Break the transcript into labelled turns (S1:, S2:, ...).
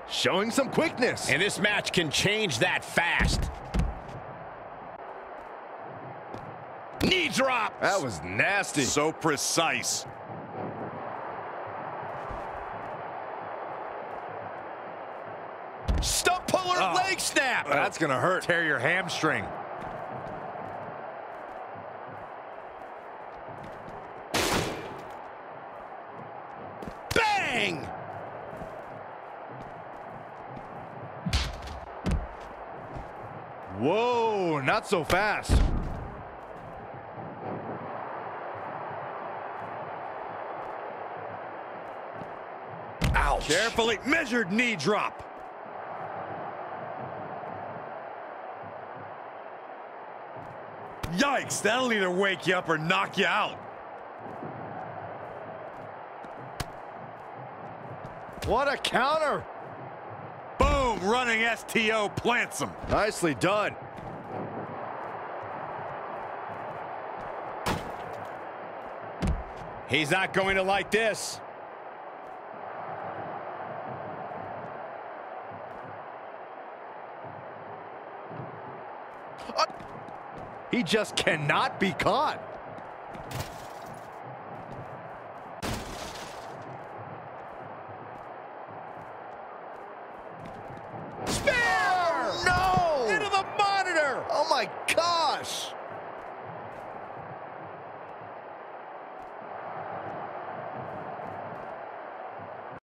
S1: showing some quickness.
S2: And this match can change that fast. Knee drop.
S1: That was nasty.
S3: So precise.
S2: Stump puller, leg snap.
S1: That's gonna hurt.
S3: Tear your hamstring.
S2: Bang!
S1: Whoa, not so fast.
S2: Ouch.
S3: Carefully measured knee drop. Yikes, that'll either wake you up or knock you out.
S1: What a counter.
S3: Boom, running STO plants him.
S1: Nicely done.
S2: He's not going to like this.
S1: He just cannot be caught.
S2: Spear!
S1: No!
S2: Into the monitor!
S1: Oh my gosh!